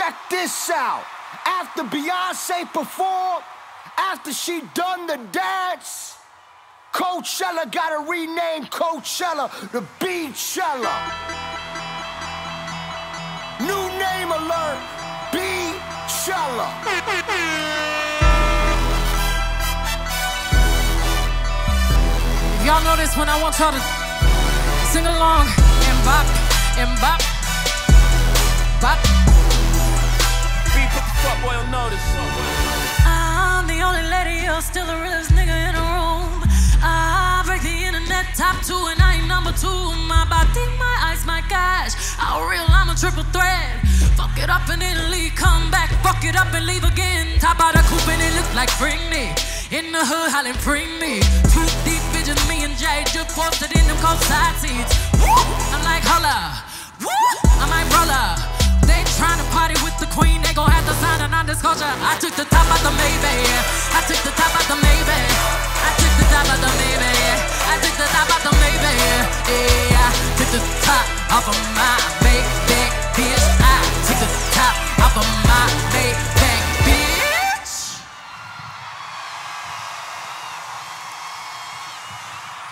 Check this out. After Beyonce performed, after she done the dance, Coachella gotta rename Coachella to Beachella. New name alert, Beachella. Y'all know this one, I want y'all to sing along and bop, bop. Beat, put the fuckboy on notice. I'm the only lady, you're still the realest nigga in the room. I break the internet top 2 and I ain't number 2. My body, my eyes, my cash. How real, I'm a triple threat. Fuck it up and then leave, come back. Fuck it up and leave again. Top out the coupe and it look like bring me. In the hood, hollin' bring me. 2 deep vision, me and Jay just posted in them cold side seats. Woo! I'm like, holla. Woo! I'm like, brother. They tryna party with the queen, they gon' have to sign a non-disclosure. I took the top out the Maybach, I took the top out the Maybach, I took the top out the Maybach, I took the top out the Maybach, yeah, I took the top off of my